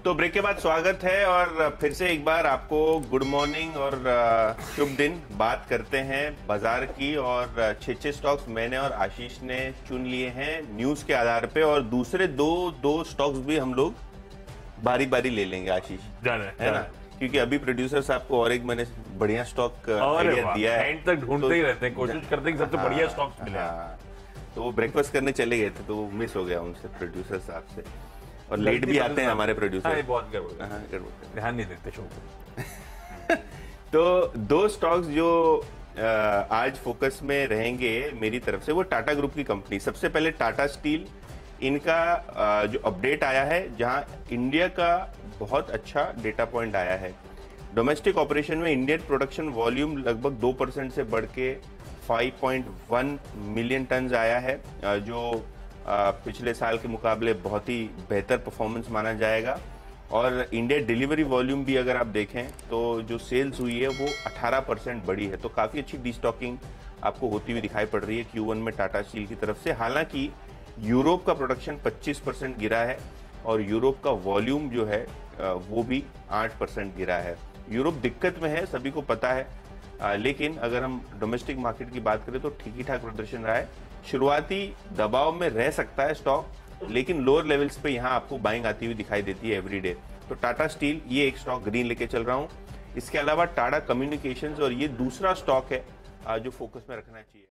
तो ब्रेक के बाद स्वागत है और फिर से एक बार आपको गुड मॉर्निंग और शुभ दिन। बात करते हैं बाजार की और 6 स्टॉक्स मैंने और आशीष ने चुन लिए हैं न्यूज के आधार पे, और दूसरे दो स्टॉक्स भी हम लोग बारी बारी ले लेंगे आशीष, है ना? क्योंकि अभी प्रोड्यूसर साहब को और एक मैंने बढ़िया स्टॉक आइडिया दिया है, एंड तक ढूंढते ही रहते हैं, कोशिश करते हैं कि सबसे बढ़िया स्टॉक्स मिले। तो वो ब्रेकफास्ट करने चले गए थे तो वो मिस हो गया उनसे, प्रोड्यूसर साहब से। और लेट भी आते हैं हमारे प्रोड्यूसर। बहुत गड़बड़, ध्यान नहीं देते शो को। तो दो स्टॉक्स जो आज फोकस में रहेंगे मेरी तरफ से, वो टाटा ग्रुप की कंपनी। सबसे पहले टाटा स्टील, इनका जो अपडेट आया है, जहां इंडिया का बहुत अच्छा डेटा पॉइंट आया है। डोमेस्टिक ऑपरेशन में इंडियन प्रोडक्शन वॉल्यूम लगभग 2% से बढ़ के 5.1 मिलियन टन आया है, जो पिछले साल के मुकाबले बहुत ही बेहतर परफॉर्मेंस माना जाएगा। और इंडिया डिलीवरी वॉल्यूम भी अगर आप देखें तो जो सेल्स हुई है वो 18% बढ़ी है। तो काफ़ी अच्छी डिस्टॉकिंग आपको होती हुई दिखाई पड़ रही है Q1 में टाटा स्टील की तरफ से। हालांकि यूरोप का प्रोडक्शन 25% गिरा है और यूरोप का वॉल्यूम जो है वो भी 8% गिरा है। यूरोप दिक्कत में है, सभी को पता है, लेकिन अगर हम डोमेस्टिक मार्केट की बात करें तो ठीक ही ठाक प्रदर्शन रहा है। शुरुआती दबाव में रह सकता है स्टॉक, लेकिन लोअर लेवल्स पे यहाँ आपको बाइंग आती हुई दिखाई देती है एवरीडे। तो टाटा स्टील, ये एक स्टॉक ग्रीन लेके चल रहा हूँ। इसके अलावा टाटा कम्युनिकेशंस, और ये दूसरा स्टॉक है जो फोकस में रखना चाहिए।